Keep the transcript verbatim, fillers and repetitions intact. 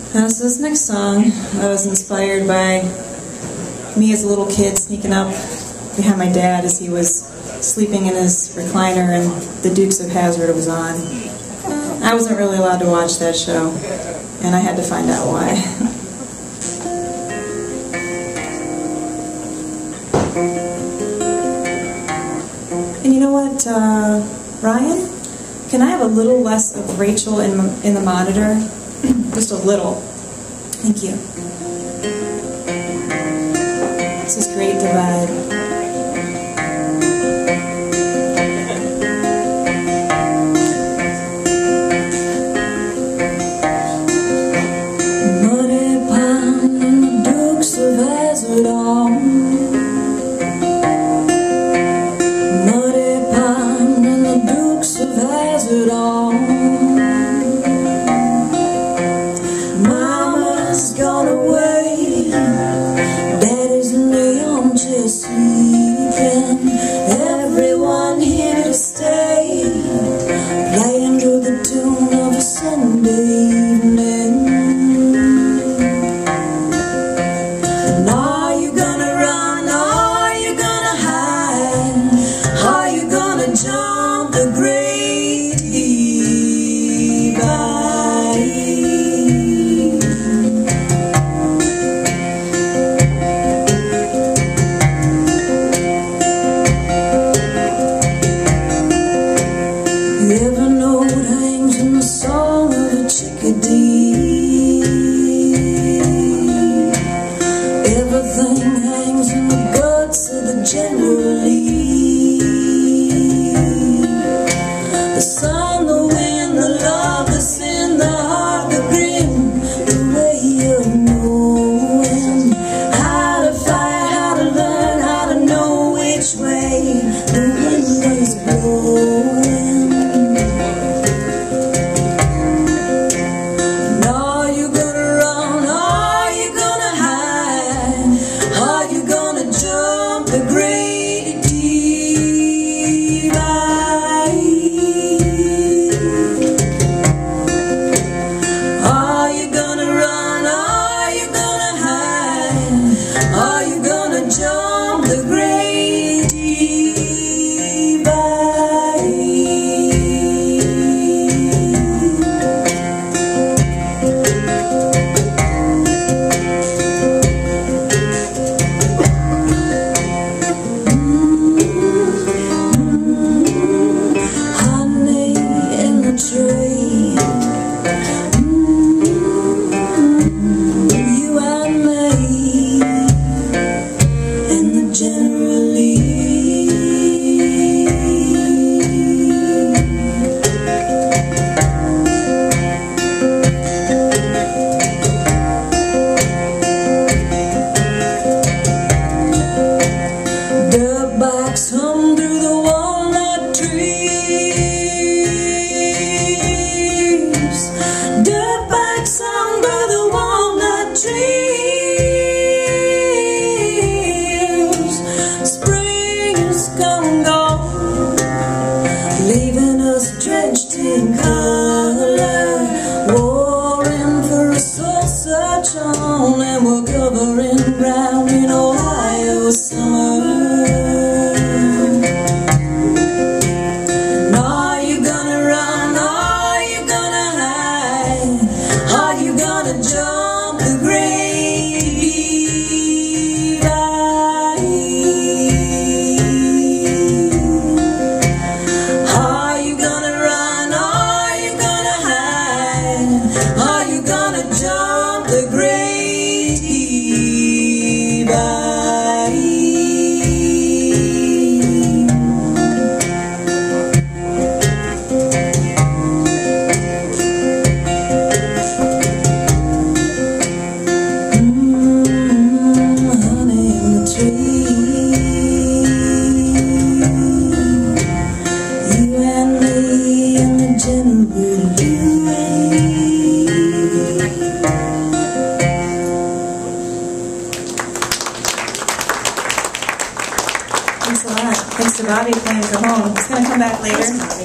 Uh, so this next song uh, was inspired by me as a little kid sneaking up behind my dad as he was sleeping in his recliner and the Dukes of Hazzard was on. I wasn't really allowed to watch that show, and I had to find out why. And you know what, uh, Ryan? Can I have a little less of Rachel in, in the monitor? Just a little. Thank you. This is Great Divide. Muddy pond and the Dukes of Hazzard on. Muddy pond and the Dukes of Hazzard on. Gone away, Daddy's in the armchair sleeping. Everyone here to stay, playing to the tune of a Sunday evening. And are you gonna run? Are you gonna hide? Are you gonna jump the great divide? Every note hangs in the song of a chickadee. Everything hangs in the guts of the generally. The sun, the wind, the love, the sin, the heart, the grin, the way of knowing how to fight, how to learn, how to know which way the wind is blowing. Hum through the walnut trees. Dirt bikes hum through the walnut trees. Spring is come and gone, leaving us drenched in color, warring for a soul search on, and we're covering ground in Ohio summer. Thanks a lot. Thanks to Bobby playing for home. He's going to come back later.